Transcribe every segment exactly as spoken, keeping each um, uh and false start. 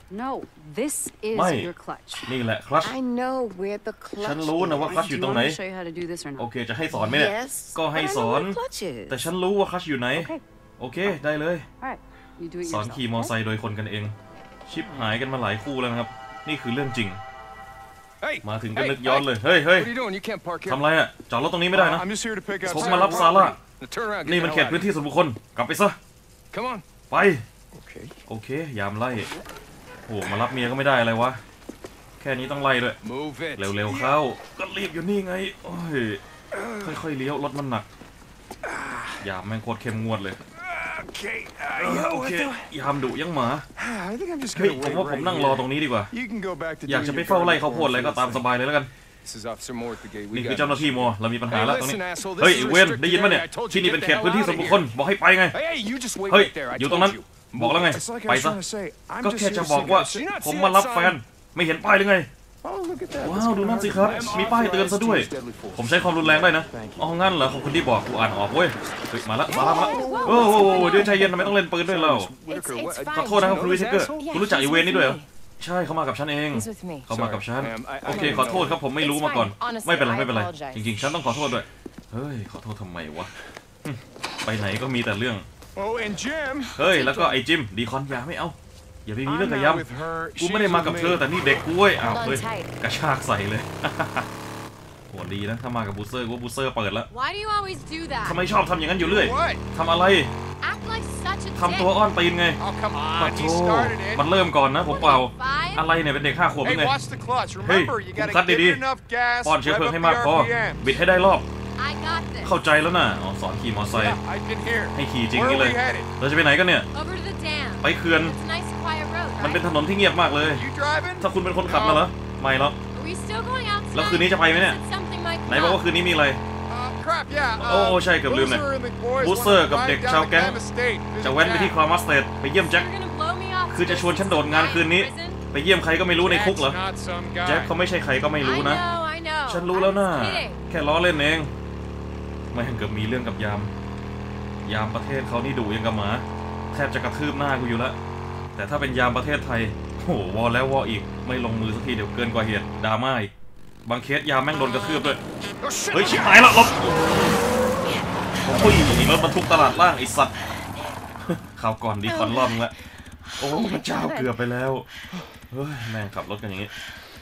No, this is ไม่ your clutch. นี่แหละคลัตช์ I know where the clutch ฉันรู้นะว่าคลัตช์อยู่ตรงไหน Show you how to do this or โอ not? เคจะให้สอนไหมเนี่ย Yes, ก็ให้ but I ส know อน where the clutch is. แต่ฉันรู้ว่าคลัตช์อยู่ไหน Okay. โอเคได้เลย All right. You do it สอน yourself. ขี่มอไซค์โดยคนกันเองชิปหายกันมาหลายคู่แล้วนะครับนี่คือเรื่องจริงมาถึงก็นึกย้อนเลยเฮ้ยเฮ้ยทำไรอ่ะจอดรถตรงนี้ไม่ได้นะผมมารับซาร่านี่มันเขตพื้นที่ส่วนบุคคลกลับไปซะไปโอเคยามไล่โอ้มารับเมียก็ไม่ได้อะไรวะแค่นี้ต้องไล่ด้วยเร็วๆเข้าก็รีบอยู่นี่ไงโอ้ยค่อยๆเลี้ยวรถมันหนักยามแม่งโคตรเข้มงวดเลยโอเคยามดุยังหมาเฮ้ยผมว่าผมนั่งรอตรงนี้ดีกว่าอยากจะไปเฝ้าไล่ข้าวโพดอะไรก็ตามสบายเลยแล้วกันนี่คือเจ้าหน้าที่โมเรามีปัญหาแล้วตรงนี้เฮ้ยเวนได้ยินไหมเนี่ยที่นี่เป็นเขตพื้นที่ส่วนบุคคลบอกให้ไปไงเฮ้ยอยู่ตรงนั้นบอกแล้วไงไปซะก็แค่จะบอกว่าผมมารับแฟนไม่เห็นป้ายหรือไงว้าวดูนั่นสิครับมีป้ายเตือนซะด้วยผมใช้ความรุนแรงได้นะอ๋องั้นเหรอขอบคุณที่บอกกูอ่านออกเว้ยเฮ้ยมาละมาละมาละโอ้โหเดี๋ยวใจเย็นทำไมต้องเล่นปืนด้วยเราขอโทษนะครับคุณวิเทเกอร์คุณรู้จักอีเวนนี่ด้วยเหรอใช่เขามากับฉันเองเขามากับฉันโอเคขอโทษครับผมไม่รู้มาก่อนไม่เป็นไรไม่เป็นไรจริงๆฉันต้องขอโทษด้วยเฮ้ยขอโทษทำไมวะไปไหนก็มีแต่เรื่องเฮ้ยแล้วก็ไอ้จิมดีคอนอย่าไม่เอาอย่าไปมีเรื่องกับยำกูไม่ได้มากับเธอแต่นี่เด็กกูเว้ยอ้าวเฮ้ยกระชากใส่เลยโหดีนะถ้ามากับบูเซอร์กูบูเซอร์เปิดแล้วทำไมชอบทำอย่างนั้นอยู่เรื่อยทำอะไรทำตัวอ้อนตีนไงปะโธ่มันเริ่มก่อนนะผมเปล่าอะไรเนี่ยเป็นเด็กห้าขวบยังไงเฮ้ยคุณคัดดีๆป้อนเชื้อเพลิงให้มากพอบิดให้ได้รอบเข้าใจแล้วนะอ๋อสอนขี่มอเตอร์ไซค์ให้ขี่จริงนี่เลยเราจะไปไหนกันเนี่ยไปเขื่อนมันเป็นถนนที่เงียบมากเลยถ้าคุณเป็นคนขับมาเหรอไม่หรอกแล้วคืนนี้จะไปไหมเนี่ยไหนบอกว่าคืนนี้มีอะไรโอ้ใช่เกือบลืมเลยบูสเซอร์กับเด็กชาวแก๊งจะแว้นไปที่คลามัสเตดไปเยี่ยมแจ็คคือจะชวนฉันโดดงานคืนนี้ไปเยี่ยมใครก็ไม่รู้ในคุกเหรอแจ็คเขาไม่ใช่ใครก็ไม่รู้นะฉันรู้แล้วนะแค่ล้อเล่นเองไม่เกือบมีเรื่องกับยามยามประเทศเขานี่ดุยังกับหมาแทบจะกระทืบหน้ากูอยู่แล้วแต่ถ้าเป็นยามประเทศไทยโหวอแล้ววออีกไม่ลงมือสักทีเดี๋ยวเกินกว่าเหตุดราม่าอีกบางเคสยามแม่งโดนกระทืบด้วยเฮ้ยชิบหายแล้วลบผมพูดอยู่นี่รถบรรทุกตลาดล่างไอ้สัตว์ข่าวก่อนดีคอนรอบนึงละโอ้พระเจ้าเกือบไปแล้วเฮ้ยแม่งขับรถกันอย่างนี้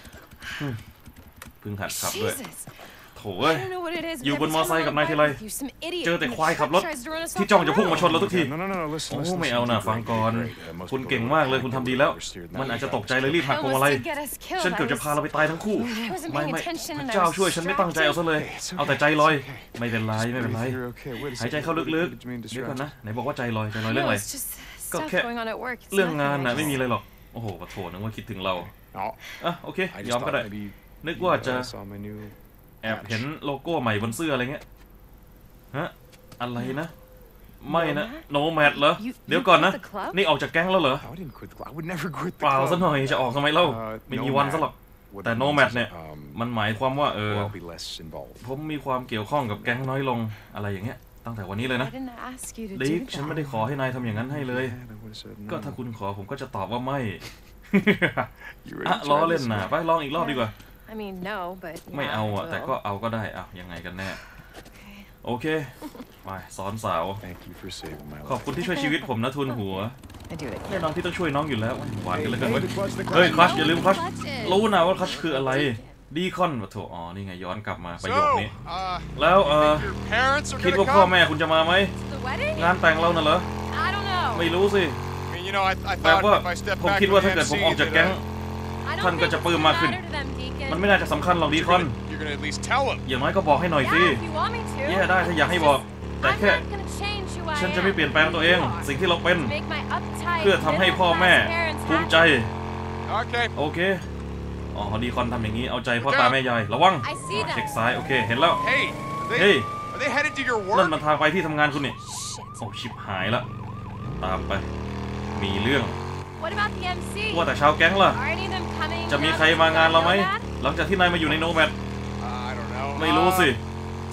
เพิ่งหัดขับด้วยโถ่เอ้ยอยู่บนมอไซค์กับนายทีไรเจอแต่ควายขับรถที่จ้องจะพุ่งมาชนเราทุกทีโอ้ไม่เอานะฟังก่อนคุณเก่งมากเลยคุณทำดีแล้วมันอาจจะตกใจเลยรีบหักพวงมาลัยฉันเกือบจะพาเราไปตายทั้งคู่ไม่ไม่พระเจ้าช่วยฉันไม่ตั้งใจเอาซะเลยเอาแต่ใจลอยไม่เป็นไรไม่เป็นไรหายใจเข้าลึกๆเดี๋ยวก่อนนะไหนบอกว่าใจลอยใจลอยเรื่องอะไรก็แค่เรื่องงานนะไม่มีอะไรหรอกโอ้โหขอโทษนึกว่าคิดถึงเราอ่ะโอเคยอมก็ได้นึกว่าจะแอบเห็นโลโก้ใหม่บนเสื้ออะไรเงี้ยฮะอะไรนะไม่นะโนแมดเหรอเดี๋ยวก่อนนะนี่ออกจากแก๊งแล้วเหรอเปล่าซะหน่อยจะออกทำไมเล่าไม่มีวันซะหรอกแต่โนแมดเนี่ยมันหมายความว่าเออผมมีความเกี่ยวข้องกับแก๊งน้อยลงอะไรอย่างเงี้ยตั้งแต่วันนี้เลยนะดิ๊กฉันไม่ได้ขอให้นายทำอย่างนั้นให้เลยก็ถ้าคุณขอผมก็จะตอบว่าไม่อ่ะล้อเล่นนะไปลองอีกรอบดีกว่าไม่เอาอ่ะแต่ก็เอาก็ได้อ่ะยังไงกันแน่โอเคไปสอนสาวขอบคุณที่ช่วยชีวิตผมนะทุนหัวแน่นอนที่ต้องช่วยน้องอยู่แล้วหวานกันเลยกันเว้ยเฮ้ยคลัชอย่าลืมคลัชรู้นะว่าคลัชคืออะไรดีคอนมาโถอ๋อนี่ไงย้อนกลับมาประโยคนี้แล้วเออคิดว่าพ่อแม่คุณจะมาไหมงานแต่งเราน่ะเหรอไม่รู้สิแต่ว่าผมคิดว่าถ้าเกิดผมออกจากแก๊งท่านก็จะปลื้มมากขึ้นมันไม่น่าจะสำคัญหรอกดีคอนอย่างน้อยก็บอกให้หน่อยสิแย่ได้ถ้าอยากให้บอกแต่แค่ฉันจะไม่เปลี่ยนแปลงตัวเองสิ่งที่เราเป็นเพื่อทำให้พ่อแม่ภูมิใจโอเคอ๋อดีคอนทำอย่างนี้เอาใจพ่อตาแม่ยายระวังเช็คซ้ายโอเคเห็นแล้วเฮ้ยนั่นมันทางไปที่ทำงานคุณนี่โอ้ชิบหายละตามไปมีเรื่องว่าแต่ชาวแก๊งล่ะจะมีใครมางานเราไหมหลังจากที่นายมาอยู่ในโนแมดไม่รู้สิ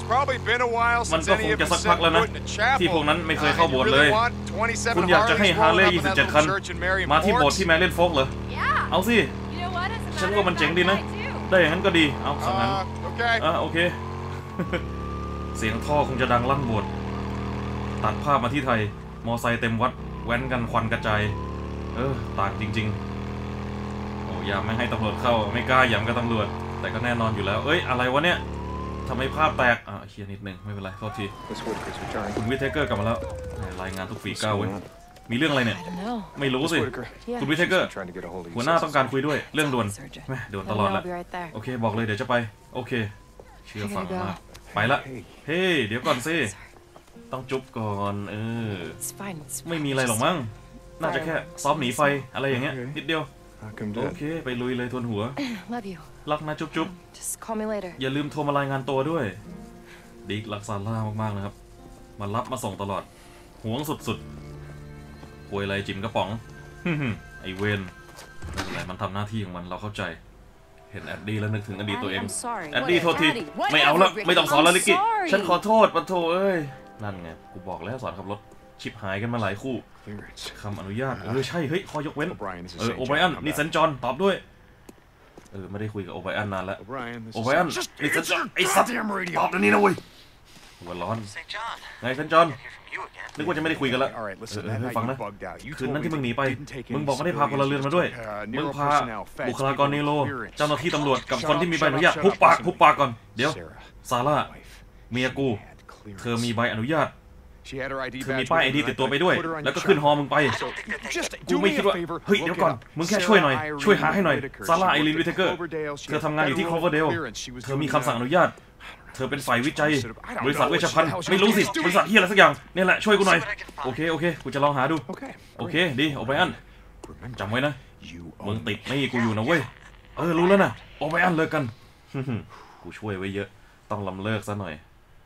มันก็คงจะสักพักแล้วนะที่พวกนั้นไม่เคยเข้าโบสถ์เลยคุณอยากจะให้ฮาร์เลย์ยี่สิบเจ็ดคันมาที่โบสถ์ที่แมรี่โฟกเหรอเอาสิฉันว่ามันเจ๋งดีนะได้อย่างนั้นก็ดีเอาสังงั้นอ่ะโอเคเสียงท่อคงจะดังลั่นโบสถ์ตัดภาพมาที่ไทยมอไซค์เต็มวัดแว้นกันควันกระจายเออต่างจริงๆโอ้ยามไม่ให้ตำรวจเข้าไม่กล้าย้ำกับตำรวจแต่ก็แน่นอนอยู่แล้วเอ้ยอะไรวะเนี่ยทำให้ภาพแตกอ่ะเคียนิดนึงไม่เป็นไรโทษทีคุณวิทเทเกอร์กลับมาแล้วรายงานทุกฝีก้าวเว้ยมีเรื่องอะไรเนี่ยไม่รู้สิคุณวิทเทเกอร์หัวหน้าต้องการคุยด้วยเรื่องด่วนแม่ด่วนตลอดแหละโอเคบอกเลยเดี๋ยวจะไปโอเคเชื่อฟังมากไปละเฮ้เดี๋ยวก่อนสิต้องจุ๊บก่อนเออไม่มีอะไรหรอกมั้งน่าจะแค่ซ้อมหนีไฟอะไรอย่างเงี้ยนิดเดียวโอเคไปลุยเลยทวนหัวรักนะจุ๊บจุ๊บอย่าลืมโทรมารายงานตัวด้วยดิ๊กรักซาร่ามากๆนะครับมารับมาส่งตลอดหวงสุดๆป่วยอะไรจิ๋มกระป๋องไอเวนไม่เป็นไรมันทำหน้าที่ของมันเราเข้าใจเห็นแอดดี้แล้วนึกถึงอดีตตัวเองแอดดี้โทษทีไม่เอาละไม่ต้องสอนแล้วลิกกี้ฉันขอโทษปะโถเอ้ยนั่นไงกูบอกแล้วสอนขับรถชิปหายกันมาหลายคู่คำอนุญาตเออใช่เฮ้ยขอยกเว้นเออโอไบรอันนี่เซนจอนตอบด้วยเออไม่ได้คุยกับโอไบรอันนานแล้วโอไบรอันนี่เซนจอนไอ้สัตว์ตอบเดี๋ยวนี้นะเว้ยหัวร้อนไงเซนจอนนึกว่าจะไม่ได้คุยกันแล้วเออฟังนะคืนนั้นที่มึงหนีไปมึงบอกไม่ได้พาพลเรือนมาด้วยมึงพาบุคลากรเนโรเจ้าหน้าที่ตำรวจกับคนที่มีใบอนุญาตหุบปากหุบปากก่อนเดี๋ยวซาร่าเมียกูเธอมีใบอนุญาตเธอมีป้ายไอดีติดตัวไปด้วยแล้วก็ขึ้นฮอมึงไปกูไม่คิดว่าเฮ้ยเดี๋ยวก่อนมึงแค่ช่วยหน่อยช่วยหาให้หน่อยซาร่าไอรีนวิทเทเกอร์เธอทำงานอยู่ที่โคลเวอร์เดลเธอมีคำสั่งอนุญาตเธอเป็นฝ่ายวิจัยบริษัทเวชภัณฑ์ไม่รู้สิบริษัทที่อะไรสักอย่างนี่แหละช่วยกูหน่อยโอเคโอเคกูจะลองหาดูโอเคดีโอไบรอันจำไว้นะมึงติดนี่กูอยู่นะเว้ยเออรู้แล้วนะโอไบรอันเลิกกันกูช่วยไว้เยอะต้องลำเลิกซะหน่อย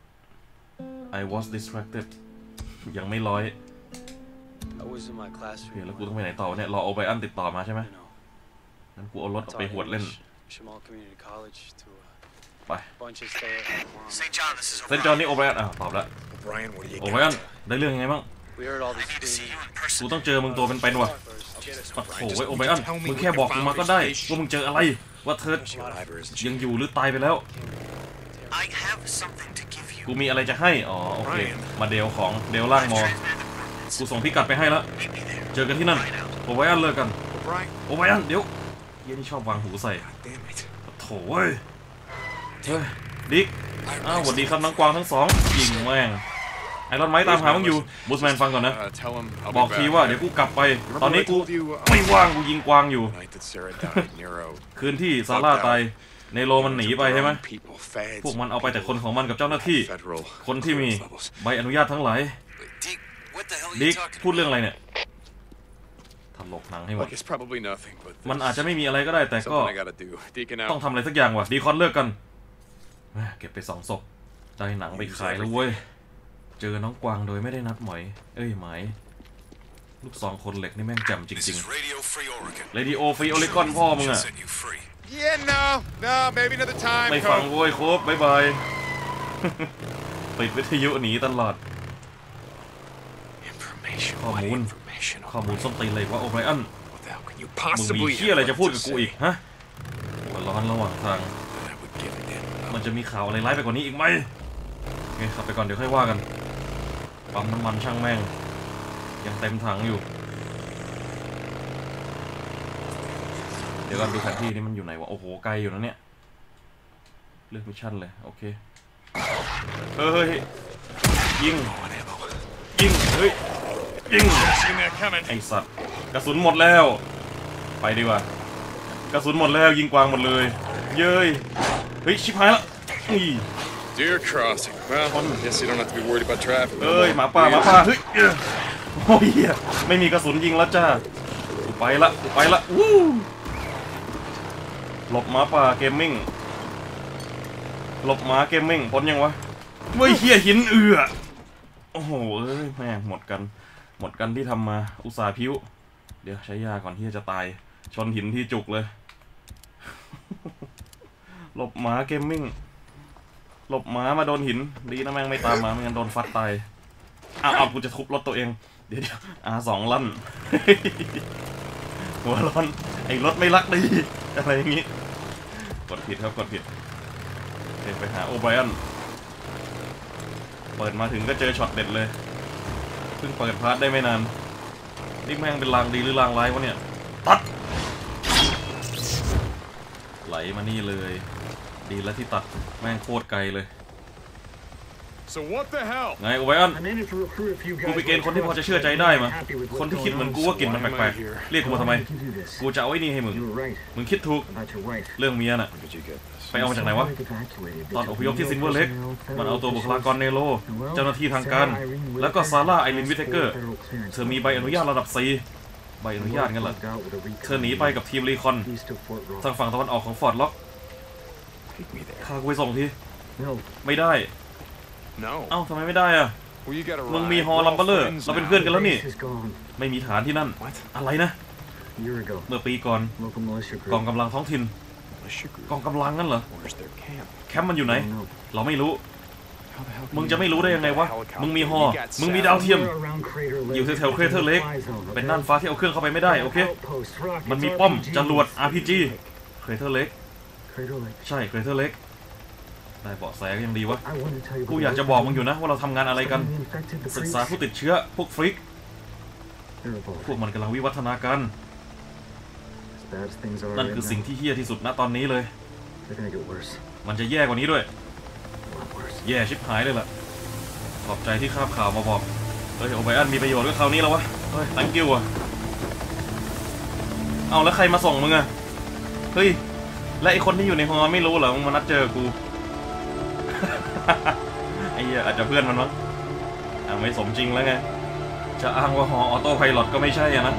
I was distracted ยังไม่ร้อยโอเคแล้วกูต้องไปไหนต่อเนี่ยรอโอไบรอันติดต่อมาใช่ไหมงั้นกูเอารถออกไปหวดเล่นไปเซนจอนนี่โอไบรอันอ่ะตอบแล้วโอไบรอันได้เรื่องยังไงบ้างกูต้องเจอมึงตัวเป็นๆว่ะโอ้โหโอไบรอันมึงแค่บอกกูมาก็ได้ว่ามึงเจออะไรว่าเธอยังอยู่หรือตายไปแล้วกูมีอะไรจะให้อ๋อโอเคมาเดลของเดลล่างมอกูส่งพิกัดไปให้แล้วเจอกันที่นั่นโอไบรอันเลิกกันโอไบรอันเดี๋ยวเยี่ยนี่ชอบวางหูใส่โถ่เว้ยเฮ้ยดิ๊กอ้าวสวัสดีครับน้องกวางทั้งสองยิงแม่งไอรอนไม้ตามหามึงอยู่บูสแมนฟังก่อนนะบอกทีว่าเดี๋ยวกูกลับไปตอนนี้กูไม่ว่างกูยิงกวางอยู่คืนที่ซาร่าตายเนโรมันหนีไปใช่ไหมพวกมันเอาไปแต่คนของมันกับเจ้าหน้าที่คนที่มีใบอนุญาตทั้งหลายดิ๊กพูดเรื่องอะไรเนี่ยทำหลกหนังให้หมดมันอาจจะไม่มีอะไรก็ได้แต่ก็ต้องทำอะไรสักอย่างว่ะดีคอนเลิกกันเก็บไปสองศพได้หนังไปขายแล้วเว้ยเจอน้องกวางโดยไม่ได้นัดหมอยเอ้ยหมายลูกสองคนเหล็กนี่แม่งแจ่มจริงๆ Radio Free Oregon พ่อมึงอะไม่ฟังโว้ยโคบบ๊ายบายปิดวิทยุหนีตลอดข้อมูลข้อมูลส้นตีนเลยว่าโอไบรอันมึงมีเหี้ยอะไรจะพูดกับกูอีกฮะหัวร้อนระหว่างทางมันจะมีข่าวอะไรร้ายไปกว่านี้อีกไหมโอเคขับไปก่อนเดี๋ยวค่อยว่ากันปั๊มน้ำมันช่างแม่งยังเต็มถังอยู่เดี๋ยวก่อนดูแผนที่นี่มันอยู่ไหนวะโอ้โหไกลอยู่นะเนี่ยเลือกมิชชั่นเลยโอเคเฮ้ยยิงยิงเฮ้ยยิงไอสัตว์กระสุนหมดแล้วไปดีกว่ากระสุนหมดแล้วยิงกวางหมดเลยเย้ยเฮ้ยชิบหายละนี่ Deer crossing. Well, guess you don't have to be worried about traffic. เอ้ยหมาป่าหมาป่าเฮ้ยโอ้ยไม่มีกระสุนยิงแล้วจ้าไปละไปละวู้หลบหมาป่าเกมมิ่งหลบหมาเกมมิ่งพ้นยังวะเฮ้ยเหี้ยหินเอือโอ้โหเอ้ยแม่งหมดกันหมดกันที่ทำมาอุตส่าห์พิ้วเดี๋ยวใช้ยาก่อนที่จะตายชนหินที่จุกเลยหลบหมาเกมมิ่งหลบหมามาโดนหินดีนะแม่งไม่ตามมาไม่งั้นโดนฟัดตายอ้าวกูจะทุบรถตัวเองเดี๋ยวเดี๋ยวอาสองลั่นหัวร้อนไอ้รถไม่รักดีอะไรอย่างงี้กดผิดครับกดผิดเดินไปหาโอไบรอันเปิดมาถึงก็เจอช็อตเด็ดเลยเพิ่งเปิดพาร์ทได้ไม่นานนี่แม่งเป็นลางดีหรือลางร้ายวะเนี่ยตัดไหลมานี่เลยดีแล้วที่ตัดแม่งโคตรไกลเลย So what the hell ไงโอไบรอันกูไปเกณฑ์คนที่พอจะเชื่อใจได้มาคนที่คิดเหมือนกูว่ากลิ่นมันแปลกๆเรียกกูมาทำไมกูจะเอาไว้นี่ให้มึงมึงคิดถูกเรื่องเมียน่ะไปเอามาจากไหนวะตอนอพยพที่ซินเวอร์เล็กมันเอาตัวบุคลากรเนโรเจ้าหน้าที่ทางการแล้วก็ซาร่าไอรินวิเทเกอร์เธอมีใบอนุญาตระดับ ซี ใบอนุญาตงั้นเหรอเธอหนีไปกับทีมรีคอนทางฝั่งตะวันออกของฟอร์ดล็อกพากูไปส่งทีไม่ได้เอ้าทำไมไม่ได้อะมึงมีฮอลัมเบอร์เลอร์เราเป็นเพื่อนกันแล้วนี่ไม่มีฐานที่นั่นอะไรนะเมื่อปีก่อนกองกำลังท้องถิ่นกองกำลังงั้นเหรอแคมป์มันอยู่ไหนเราไม่รู้มึงจะไม่รู้ได้ยังไงวะมึงมีฮอมึงมีดาวเทียมอยู่แถวๆเครเทอร์เล็กเป็นน่านฟ้าที่เอาเครื่องเข้าไปไม่ได้โอเคมันมีป้อมจรวด อาร์ พี จี เครเทอร์เล็กใช่เครเทอร์เล็กได้เบาะแสยังดีวะกูอยากจะบอกมึงอยู่นะว่าเราทำงานอะไรกันศึกษาผู้ติดเชื้อพวกฟริกพวกมันกำลังวิวัฒนาการนั่นคือสิ่งที่เหี้ยที่สุดณตอนนี้เลยมันจะแย่กว่านี้ด้วยแย่ชิบหายเลยล่ะขอบใจที่คาบข่าวมาบอกเฮ้ยโอไบรอันมีประโยชน์ก็คราวนี้แล้ววะเฮ้ย thank you อ่ะเอาแล้วใครมาส่งมึงอะเฮ้ยและไอคนที่อยู่ในฮอไม่รู้เหรอมึงมานัดเจอกู ไอ้เหี้ยอาจจะเพื่อนมันมั้งอ่ะไม่สมจริงแล้วไงจะอ้างว่าฮอออโต้ไพลอตก็ไม่ใช่อะนะ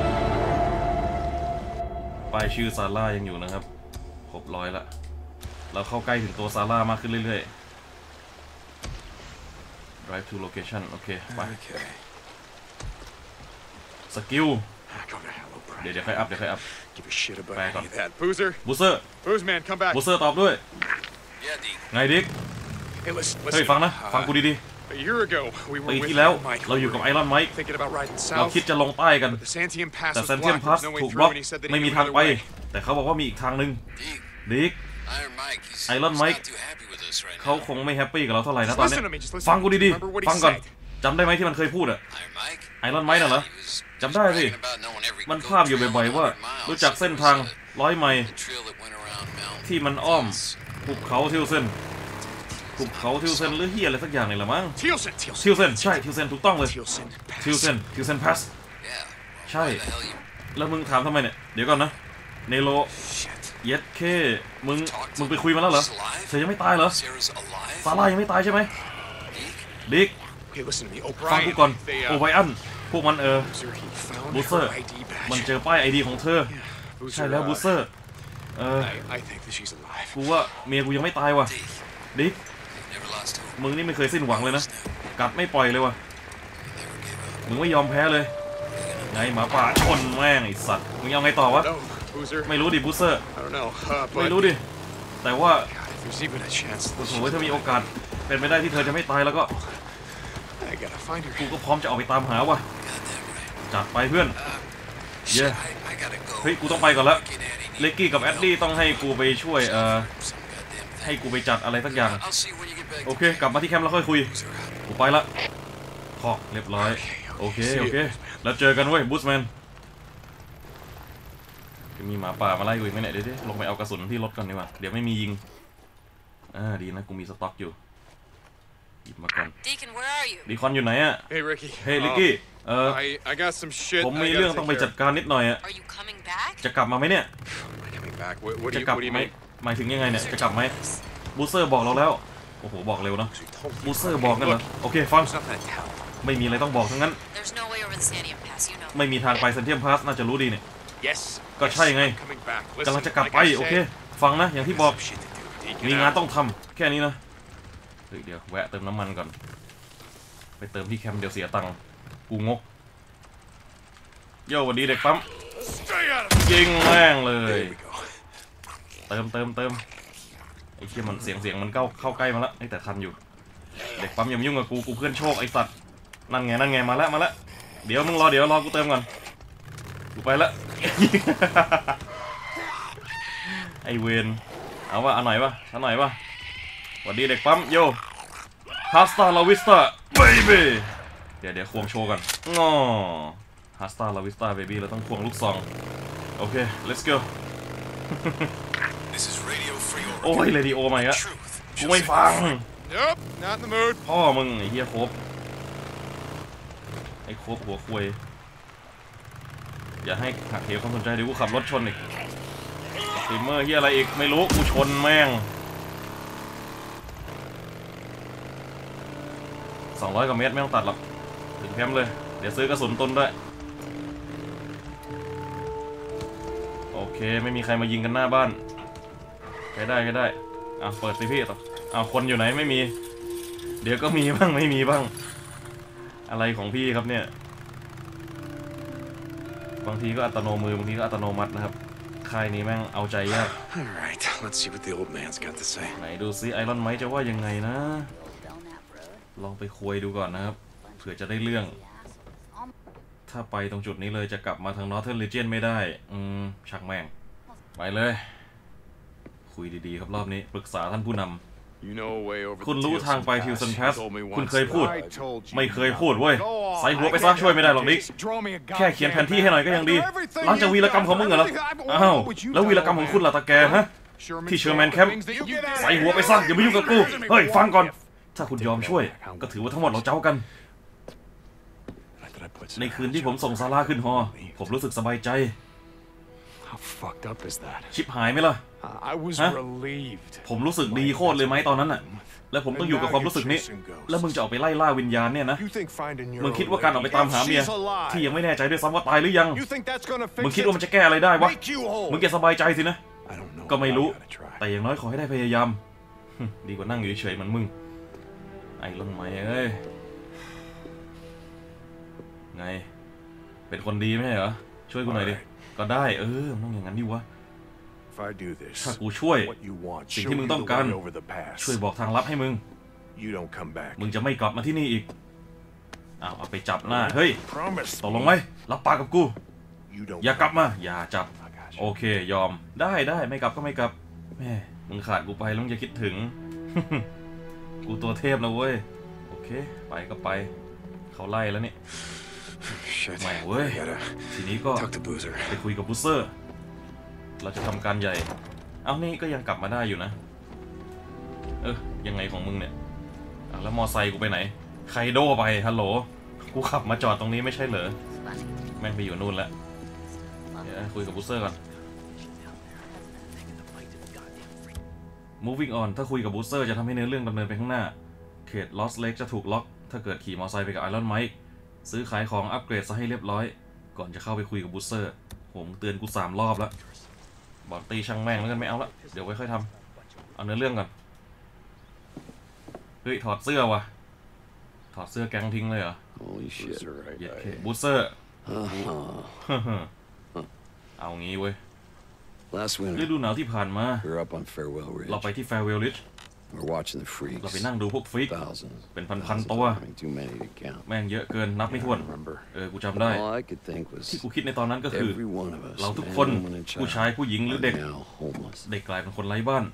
ป้ายชื่อซาร่ายังอยู่นะครับครบร้อยละเราเข้าใกล้ถึงตัวซาร่ามากขึ้นเรื่อยๆ drive to location โอเคไปสกิลเดี๋ยวเดี๋ยวค่อยอัพเดี๋ยวค่อยอัพแปลก่อนบูเซอร์บูเซอร์ตอบด้วยไงดิ๊กเฮ้ยฟังนะฟังกูดีๆปีที่แล้วเราอยู่กับไอรอนไมค์เราคิดจะลงใต้กันแต่แซนเทียมพาสถูกบล็อกไม่มีทางไปแต่เขาบอกว่ามีอีกทางหนึ่งดิ๊กไอรอนไมค์เขาคงไม่แฮปปี้กับเราเท่าไหร่นะตอนนี้ฟังกูดีๆฟังก่อนจำได้ไหมที่มันเคยพูดอะไอรอนไมค์น่ะเหรอจำได้สิมันภาพอยู่บ่อยๆว่ารู้จักเส้นทางร้อยไมล์ที่มันอ้อมภูเขาทิวเซนภูเขาทิวเซนหรือเฮียอะไรสักอย่างนี่แหละมั้งทิวเซนใช่ทิวเซนถูกต้องเลยทิวเซนทิวเซนพาสใช่แล้วมึงถามทำไมเนี่ยเดี๋ยวก่อนนะเนโรเย็ดเคมึงมึงไปคุยมาแล้วเหรอเธอยังไม่ตายเหรอซาร่ายังไม่ตายใช่ไหมดิ๊กฟังกูก่อนโอไบรอันพวกมันเออบูเซอร์มันเจอป้ายไอดีของเธอใช่แล้วบูเซอร์เออกูว่าเมียกูยังไม่ตายว่ะดิ๊กมึงนี่ไม่เคยสิ้นหวังเลยนะกัดไม่ปล่อยเลยว่ะมึงไม่ยอมแพ้เลยไงหมาป่าชนแม่งไอสัตว์มึงยังไงต่อวะไม่รู้ดิบูเซอร์ไม่รู้ดิแต่ว่าโอ้โหถ้ามีโอกาสเป็นไปได้ที่เธอจะไม่ตายแล้วก็กูก็พร้อมจะออกไปตามหาว่ะจัดไปเพื่อนเย้เฮ้ยกูต้องไปก่อนละเลกกี้กับแอดดี้ต้องให้กูไปช่วยเอ่อให้กูไปจัดอะไรสักอย่างโอเคกลับมาที่แคมป์แล้วค่อยคุยกูไปละพอเรียบร้อยโอเคโอเคแล้วเจอกันเว้ยบูสแมนจะมีหมาป่ามาไล่กูอีกไหมเนี่ยเดี๋ยวดิลงไปเอากระสุนที่รถก่อนดีกว่าเดี๋ยวไม่มียิงอ่าดีนะกูมีสต็อกอยู่หยิบมาก่อนดีคอนอยู่ไหนอะเฮ้ยลิกกี้เออผมมีเรื่องต้องไปจัดการนิดหน่อยอะจะกลับมาไหมเนี่ยจะกลับไหมหมายถึงยังไงเนี่ยจะกลับไหมบูเซอร์บอกเราแล้วโอ้โหบอกเร็วเนาะบูเซอร์บอกกันเหรอโอเคฟังไม่มีอะไรต้องบอกทั้งนั้นไม่มีทางไปเซนเทียมพาสน่าจะรู้ดีเนี่ยก็ใช่ไงกำลังจะกลับไปโอเคฟังนะอย่างที่บอกมีงานต้องทำแค่นี้นะเดี๋ยวแวะเติมน้ำมันก่อนไปเติมที่แคมป์เดี๋ยวเสียตังค์กูงกโย่สวัสดีเด็กปั๊มยิงแม่งเลยเติมเติมเติมไอ้เหี้ยมันเสียงเสียงมันเข้าเข้าใกล้มาแล้วแต่ทันอยู่เด็กปั๊มอย่ามายุ่งกับกูกูเพื่อนโชคไอ้สัตว์นั่นไงนั่นไงมาแล้วมาแล้วเดี๋ยวมึงรอเดี๋ยวรอกูเติมก่อนกูไปละไอเวนเอาวะเอาหน่อยวะเอาหน่อยวะสวัสดีเด็กปั๊มโยฮาสตาลาวิสตาเบบี้เดี๋ยวเดี๋ยวควงโชว์กันงอฮาสตาลาวิสตาเบบี้เราต้องควงลูกซองโอเค let's go โอ้ยเรดิโอมาอีกแล้วกูไม่ฟังพ่อมึงไอ้เหี้ยโคบไอ้โคบหัวคุยอย่าให้หักเหความสนใจเดี๋ยวกูขับรถชนอีกสตรีมเมอร์เหี้ยอะไรอีกไม่รู้กูชนแม่งสองร้อยกว่าเมตรไม่ต้องตัดหรอกถึงแคมป์เลยเดี๋ยวซื้อกระสุนตุนด้วยโอเคไม่มีใครมายิงกันหน้าบ้านใครได้ก็ได้อ่ะเปิดสิพี่ต่ออ้าวคนอยู่ไหนไม่มีเดี๋ยวก็มีบ้างไม่มีบ้างอะไรของพี่ครับเนี่ยบางทีก็อัตโนมือบางทีก็อัตโนมัตินะครับค่ายนี้แม่งเอาใจยากไหนดูซิไอรอนไมค์จะว่ายังไงนะลองไปคุยดูก่อนนะครับเผื่อจะได้เรื่องถ้าไปตรงจุดนี้เลยจะกลับมาทาง Northern Legion ไม่ได้อืมชักแม่งไปเลยคุยดีๆครับรอบนี้ปรึกษาท่านผู้นำคุณรู้ทางไปทิวซันแพสคุณเคยพูดไม่เคยพูดเว้ยใส่หัวไปซะช่วยไม่ได้หรอกดิแค่เขียนแผนที่ให้หน่อยก็ยังดีหลังจากวีรกรรมของมึงเหรออ้าวแล้ววีรกรรมของคุณล่ะตาแกฮะที่เชอร์แมนแคมป์ใส่หัวไปซะอย่ามายุ่งกับกูเฮ้ยฟังก่อนถ้าคุณยอมช่วยก็ถือว่าทั้งหมดเราเจ้ากันในคืนที่ผมส่งซาร่าขึ้นฮอผมรู้สึกสบายใจชิบหายไหมล่ะฮะผมรู้สึกดีโคตรเลยไหมตอนนั้นน่ะแล้วผมต้องอยู่กับความรู้สึกนี้แล้วมึงจะออกไปไล่ล่าวิญญาณเนี่ยนะมึงคิดว่าการออกไปตามหาเมียที่ยังไม่แน่ใจด้วยซ้ำว่าตายหรือยังมึงคิดว่ามันจะแก้อะไรได้วะมึงจะสบายใจสินะก็ไม่รู้แต่อย่างน้อยขอให้ได้พยายามดีกว่านั่งอยู่เฉยๆมันมึงไอ้ลงไหมเอ้ยไงเป็นคนดีไม่ใช่เหรอช่วยกูหน่อยดิก็ได้เออต้องอย่างนั้นดิวะถ้ากูช่วยสิ่งที่มึงต้องการช่วยบอกทางลับให้มึงมึงจะไม่กลับมาที่นี่อีกอ้าวเอาไปจับหน้าเฮ้ยตกลงไหมรับปากกับกูอย่ากลับมาอย่าจับโอเคยอมได้ได้ไม่กลับก็ไม่กลับแม่มึงขาดกูไปแล้วมึงจะคิดถึง กูตัวเทพนะเว้ยโอเคไปก็ไปเขาไล่แล้วนี่ไม่เว้ยทีนี้ก็ไปคุยกับบูเซอร์เราจะทำการใหญ่เอานี่ก็ยังกลับมาได้อยู่นะเออยังไงของมึงเนี่ยแล้วมอไซค์กูไปไหนไคโดไปฮัลโหลกูขับมาจอดตรงนี้ไม่ใช่เหรอแม่งไปอยู่นู่นแล้วเดี๋ยวคุยกับบูเซอร์ก่อน moving on ถ้าคุยกับบูเซอร์จะทำให้เนื้อเรื่องดำเนินไปข้างหน้าเขต Lost Lake จะถูกล็อกถ้าเกิดขี่มอไซค์ไปกับไอรอนไมค์ซื้อขายของอัปเกรดซะให้เรียบร้อยก่อนจะเข้าไปคุยกับบูเซอร์ผมเตือนกูสามรอบแล้วบอกตีช่างแม่งแล้วกันไม่เอาละเดี๋ยวไว้ค่อยทำเอาเนื้อเรื่องก่อนเฮ้ยถอดเสื้อวะถอดเสื้อแกงทิ้งเลยเหรอเย็ดเคบูเซอร์เอางี้เว้ยฤดูหนาวที่ผ่านมาเราไปที่ Farewell Ridge เราไปนั่งดูพวกฟรีกเป็นพันๆตัวแม่งเยอะเกินนับไม่ถ้วนเออกูจำได้ที่กูคิดในตอนนั้นก็คือเราทุกคนผู้ชายผู้หญิงหรือเด็กได้กลายเป็นคนไร้บ้าน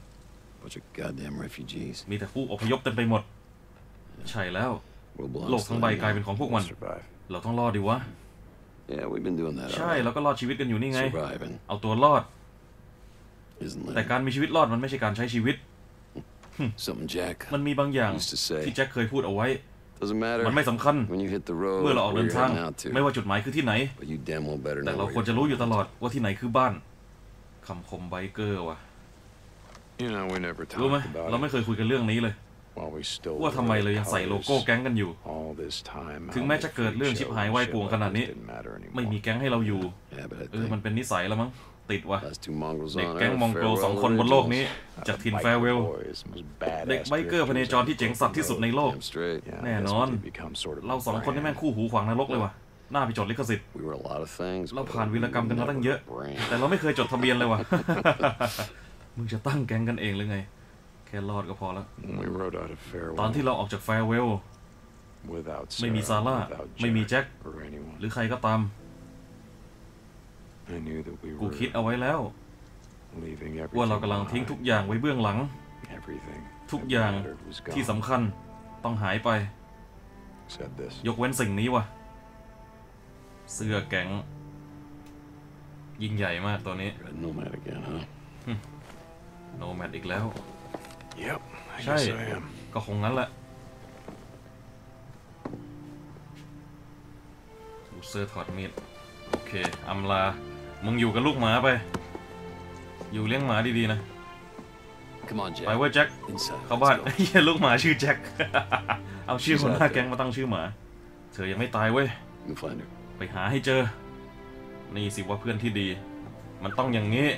มีแต่ผู้อพยพเต็มไปหมดใช่แล้วโลกทั้งใบกลายเป็นของพวกมันเราต้องรอดดิวะใช่เราก็รอดชีวิตกันอยู่นี่ไงเอาตัวรอดแต่การมีชีวิตรอดมันไม่ใช่การใช้ชีวิตมันมีบางอย่างที่แจ็คเคยพูดเอาไว้มันไม่สำคัญเมื่อเราออกเดินทางไม่ว่าจุดหมายคือที่ไหนแต่เราควรจะรู้อยู่ตลอดว่าที่ไหนคือบ้านคำคมไบเกอร์ว่ะรู้ไหมเราไม่เคยคุยกันเรื่องนี้เลยว่าทำไมเรายังใส่โลโก้แก๊งกันอยู่ถึงแม้จะเกิดเรื่องชิบหายไหวป่วงขนาดนี้ไม่มีแก๊งให้เราอยู่เออมันเป็นนิสัยแล้วมั้งติดว่ะเด็กแก๊งมองโกลสองคนบนโลกนี้จากทินแฟร์เวลเด็กไบเกอร์พเนจรที่เจ๋งสัตว์ที่สุดในโลกแน่นอนเราสองคนนี่แม่งคู่หูขวางนรกเลยว่ะหน้าไปจดลิขสิทธิ์เราผ่านวีรกรรมกันมาตั้งเยอะแต่เราไม่เคยจดทะเบียนเลยว่ะมึงจะตั้งแก๊งกันเองหรือไงแค่รอดก็พอแล้ว We rode out of ตอน farewell ที่เราออกจากแฟร์เวล without ไม่มีซา Sarah, ร่า without ไม่มี Jack แจ็ค or anyone. หรือใครก็ตาม I knew that we กู were คิดเอาไว้แล้ว leaving ว่าเรา everything กำลังทิ้งทุก behind. อย่างไว้เบื้องหลัง Everything ทุก that อย่าง mattered was ที่ gone. สำคัญต้องหายไป Said this. ยกเว้นสิ่งนี้ว่ะ เสื้อแก๊งยิ่งใหญ่มากตัวนี้ Red nomad again, huh? โนแมดอีกแล้ว Yep. I ใช่ guess I am. ก็คงงั้นแหละบูเซอร์ถอดมีดโอเคอำลามึงอยู่กับลูกหมาไป อยู่เลี้ยงหมาดีๆนะ Come on, ไป Jack. เว้ยแจ็ค Inside. เข้าบ้าน Let's go. เฮียลูกหมาชื่อแจ็ค เอาชื่อคนหน้าแก๊งมาตั้งชื่อหมา เธอยังไม่ตายเว้ย You can find her. ไปหาให้เจอ นี่สิว่าเพื่อนที่ดี มันต้องอย่างนี้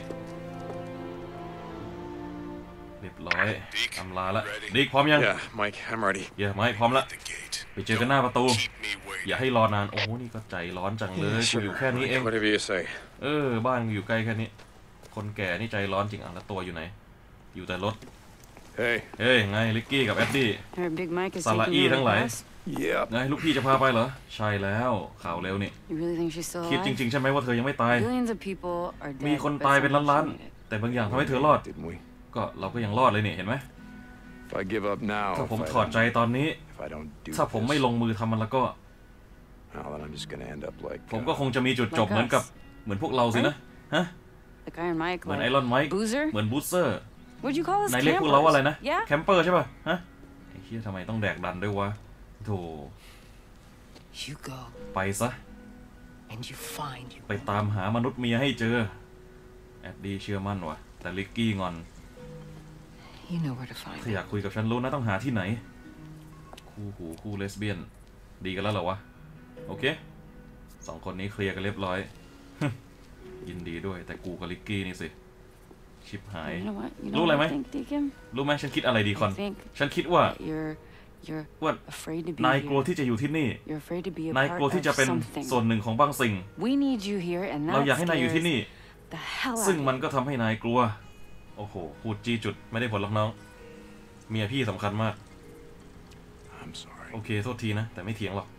เรียบร้อยอำลาละดิกพร้อมยัง Yeah, Mike, I'm ready. เดี๋ยวไม่พร้อมละ The gate. ไปเจอกันหน้าประตู Keep me อย่า waiting. ให้รอนาน โอ้โหนี่ก็ใจร้อนจังเลยกูอยู่แค่นี้เอง Whatever you say. เออ บ้านอยู่ใกล้แค่นี้ คนแก่นี่ใจร้อนจริงอ่ะแล้วตัวอยู่ไหน อยู่แต่รถ Hey. เฮ้ย ไงลิกกี้กับแอดดี้ Heard Big Mike is Sala taking i over ทั้ง the หลาย house. Yep. ไงลูกพี่จะพาไปเหรอ ใช่แล้วข่าวเร็วนี่ You really think she's still คิดจ alive? ริงๆใช่ไหมว่าเธอยังไม่ตาย Billions of people are มี dead, คน but ตายเป็น somehow ล้าน she made it. ๆ แต่บางอย่างทำให้เธอรอด Didn't we? ก็เราก็ยังรอดเลยนี่เห็นไหม If I give up now, ถ้า if ผม I ถอดใจ don't, ตอนนี้ if I don't do ถ้าผมไม่ this, ลงมือทำมันแล้วก็ well, then I'm just gonna end up like. ผมก็ uh, คงจะมีจุดจบ Like เหมือนกับ us เหมือนพวกเราสินะ ฮะ The guy in Mike, เหมือน like, ไอรอนไมค์ Boozer? เหมือนบูสเซอร์ What'd you call us? นายเรียกพวกเราว่าอะไรนะ Campers? Yeah? แคมเปอร์ใช่ป่ะ ฮะ ไอ้เหี้ยทำไมต้องแดกดันด้วยวะโธ่ You go ไปซะ and you find you. ไปตามหามนุษย์เมียให้เจอ แอดดี้เชื่อมั่นว่ะ แต่ลิกกี้งอน You know where to find ถ้าอยากคุยกับฉันรู้นะต้องหาที่ไหน คู่หูคู่เลสเบี้ยน ดีกันแล้วเหรอวะ โอเค สองคนนี้เคลียร์กันเรียบร้อย ยินดีด้วย แต่กูกับลิกกี้นี่สิ ชิบหาย You know what? You รู้ know อะไร what ไหม I think, Deacon? รู้ไหมฉันคิดอะไรดีคอน I think ฉันคิดว่า that you're you're ว่า afraid to be นายกลัว here. ที่จะอยู่ที่นี่ You're afraid to be a นายกลัว part ที่จะ of เป็น something. ส่วนหนึ่งของบางสิ่ง We need you here, and เรา that อยากให้นายอยู่ที่ scares นี่ the hell out ซึ่ง of มัน me. ก็ทำให้นายกลัว โอ้โห พูดจี้จุดไม่ได้ผลหรอกน้อง เมียพี่สำคัญมาก I'm sorry. โอเค โทษทีนะ แต่ไม่เถียงหรอก